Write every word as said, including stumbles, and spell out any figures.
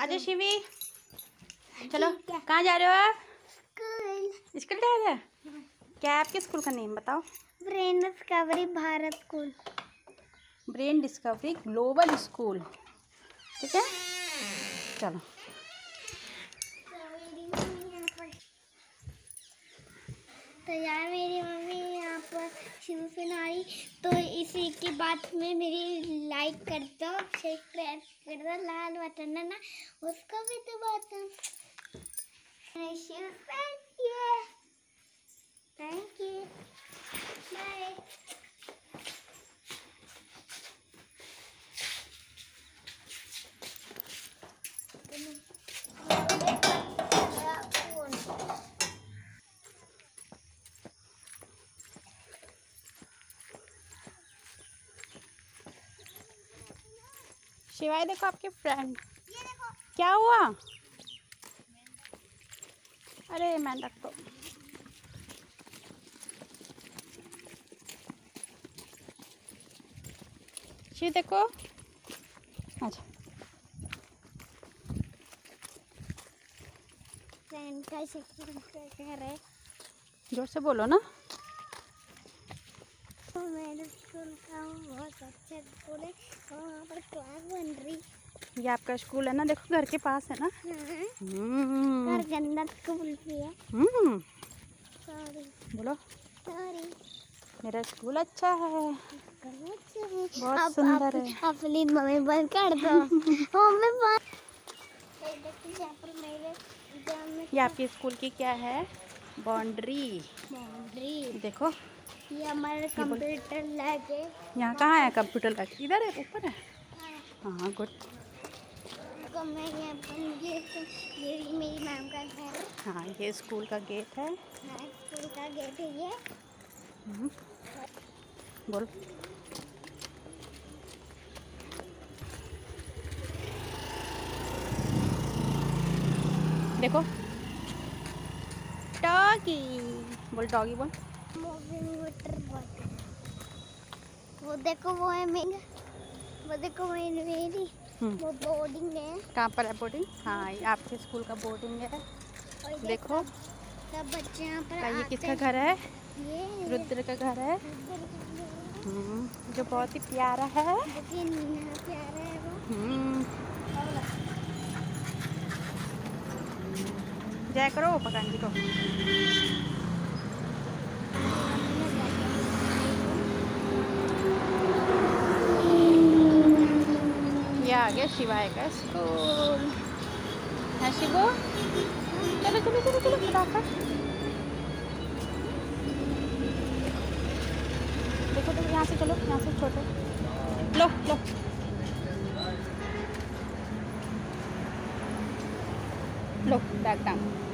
आजा शिवी, चलो कहाँ जा रहे हो आप? स्कूल। स्कूल जा रहे हो? क्या है आपके स्कूल का नेम बताओ? Brain discovery Bharat school. Brain discovery global school, ठीक है। चलो तो यार मेरी मम्मी यहाँ पर शुरू से नाई, तो इसी की बात में मेरी लाइक कर दो, सब्सक्राइब कर दो, लाल बटन है ना उसको भी दबा दो। Thank you, bye. शिवाय देखो आपके फ्रेंड, क्या हुआ? अरे मैं रख दो। शिव देखो, अच्छा फ्रेंड का कह रहे, जोर से बोलो ना। तो मेरे स्कूल का बहुत अच्छा स्कूल है और वहाँ पर क्लास बन रही। ये आपका स्कूल है ना, देखो घर के पास है ना। हम्म घर के अंदर स्कूल भी है। हम्म सॉरी बोलो, सॉरी, मेरा स्कूल अच्छा है, बहुत आप, सुंदर आप, है। आप प्लीज मम्मी बंद कर दो। मम्मी बंद। ये आपके स्कूल की क्या है? बाउंड्री। बाउंड्री देखो ये हमारे कंप्यूटर लैब है। यहाँ कहाँ है कंप्यूटर लैब? इधर है, ऊपर है। हाँ गुड। तो मैं यहाँ पर ये ये मेरी मैम का घर है। हाँ ये स्कूल का गेट है। हाँ स्कूल का गेट है ये। हम्म, बोल। देखो डॉगी, बोल डॉगी बोल। मूविंग वाटर बॉटल, वो देखो वो है मेरी, वो देखो वो है मेरी, वो बोर्डिंग है। कहाँ पर है बोर्डिंग? हाँ ये आपके स्कूल का बोर्डिंग है। और देखो सब बच्चे यहाँ पर ये आते किसका घर है? ये रुद्र का घर है, हम्म, जो बहुत ही प्यारा है। प्यारा है वो। हम्म, जय करो पकान जी को। ये आ गया शिवाय का स्कूल है। शिवो चलो चलो चलो चलो फटाफट। देखो देखो यहाँ से चलो, यहाँ से छोटे लो लो लो बैग टांग।